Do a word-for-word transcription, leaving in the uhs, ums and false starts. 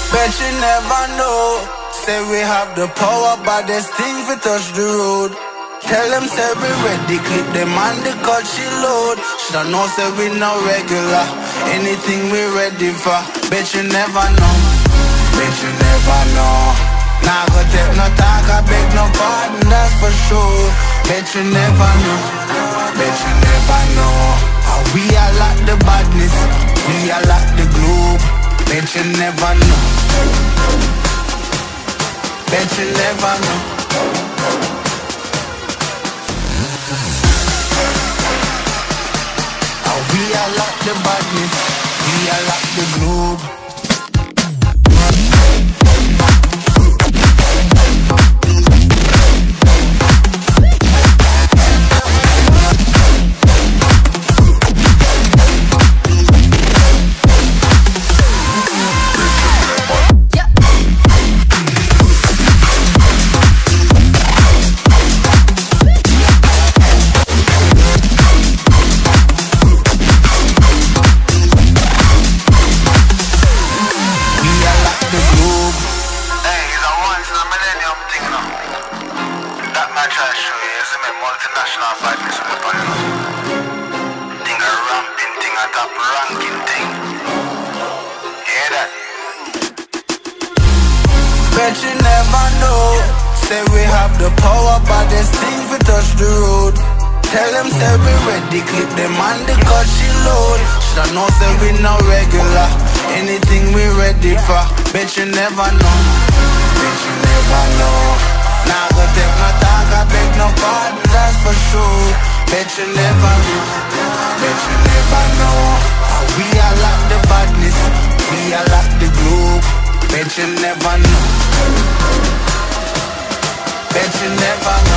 Bet you never know. Say we have the power, but there's things we touch the road. Tell them say we ready, clip them on the cut she load. Shoulda know say we no regular, anything we ready for. Bet you never know, bet you never know. Nah go take no talk, I beg no pardon, that's for sure. Bet you never know, bet you never know. How we are like the badness, we are like the globe. Bet you never know, bet you never know. How we are like the badness, we are like the globe. Multinational badness weapon. Thing a ramping thing, a top ranking thing. Hear that? Bet you never know. Say we have the power, but there's things we touch the road. Tell them say we ready, clip them on the cut she load. Shoulda know say we no regular, anything we ready for. Bet you never know, bet you never know. Nah go take no talk, I beg no pardon, that's for sure. Bet you never know, bet you never know. How we are like the badness, we are like the globe. Bet you never know, bet you never know.